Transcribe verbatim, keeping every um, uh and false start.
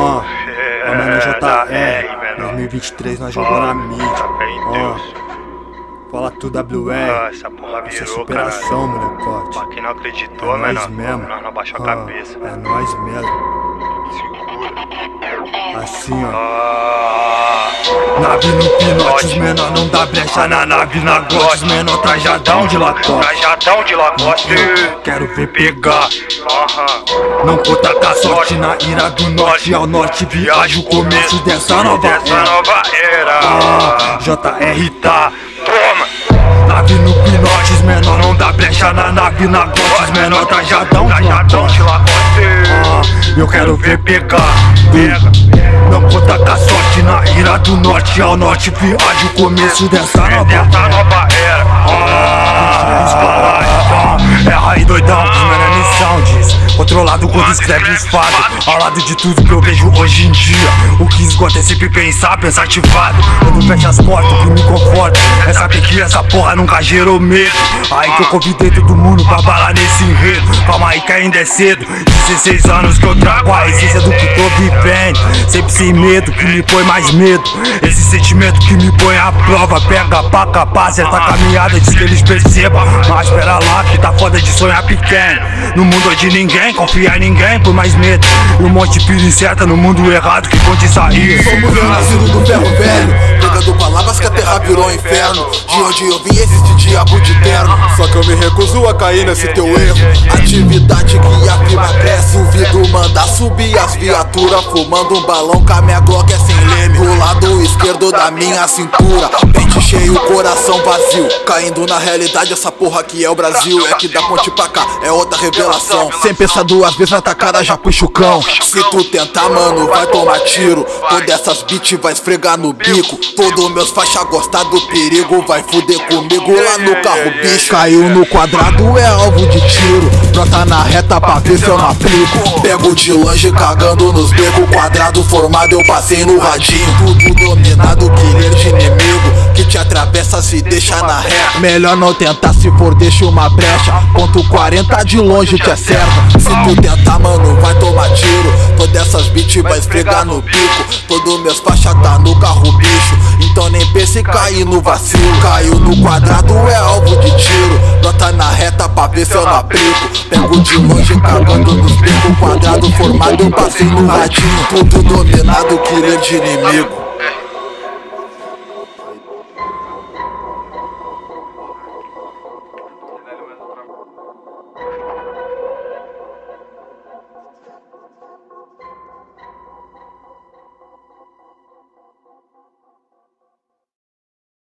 Ó, a mano J R, dois mil e vinte e três nós jogou na mídia. Ó, fala tu W R, essa porra essa virou, superação, molecote. Pra quem não acreditou, É mano, nós mesmo. nós não baixou a Ó, cabeça. é nós mesmo. Assim, ó. Ah, Nave no pinote, os menor não dá brecha na nave, na glote, os menor trajadão de lacoste. trajadão de lacoste. Quero ver pegar, Aham. não vou tacar sorte na ira do norte ao norte. Viajo o começo dessa nova Dessa era. nova era. Ah, J R tá. Toma. Nave no pinote, os menor não dá brecha na nave, na glote, os menor trajadão de Trajadão de lacoste. lacoste. Ah, eu quero ver pegar. Pega. Não vou tacar sorte na ira do norte ao norte. Viajo o começo dessa nova Dessa era. nova era. Ah, é aí doidão, os menor é missão diz. Controlado quando escreve os fatos. Ao lado de tudo que eu vejo hoje em dia. O que esgota é sempre pensar, pensar ativado. Quando fecha as portas, o que me conforta é saber que essa porra nunca gerou medo. Aí que eu convidei todo mundo pra balar nesse enredo. Calma aí que ainda é cedo. dezesseis anos que eu trago a essência do que tô vivendo. Sempre sem medo, que me põe mais medo. Esse sentimento que me põe à prova. Pega pra capaz, certa caminhada, diz que eles percebam. Mas espera lá que tá foda de sonhar pequeno. No mundo onde ninguém confia em ninguém por mais medo. E um monte de pira incerta no mundo errado que pode sair. Somos o nascido do ferro velho, pegando palavras que a terra virou inferno. De onde eu vim existe diabo de terno. Só que eu me recuso a cair nesse teu erro. Atividade que a firma cresce. O vidro manda subir as viaturas. Fumando um balão com a minha Glock é sem leme. Do lado esquerdo da minha cintura, pente cheio, coração vazio. Caindo na realidade, essa porra aqui é o Brasil. É que da ponte pra cá é outra revelação. Sem pensar duas vezes na tua cara já puxa o cão. Se tu tentar, mano, vai tomar tiro. Todas essas bitch vai esfregar no bico. Todos meus faixa gostar do perigo. Vai fuder comigo lá no carro, bicho. Caiu no quadrado, é alvo de tiro. Brota na reta pra ver se eu não aplico. Pego de longe cagando nos becos. Quadrado formado eu passei no radinho. Tudo dominado, killer de inimigo que te atravessa se deixa na reta. Melhor não tentar, se for deixa uma brecha. Ponto quarenta de longe te acerta. Se tu tentar, mano, vai tomar tiro. Todas essas bitch vai esfregar no bico. Todos meus faixa tá no carro, bicho. Então nem pense em cair no vacilo. Caiu no quadrado, é alvo de tiro. Brota na reta pra ver se eu não aplico. Pego de longe cagando nos becos. Quadrado formado eu passei no radinho. Tudo dominado, killer de inimigo.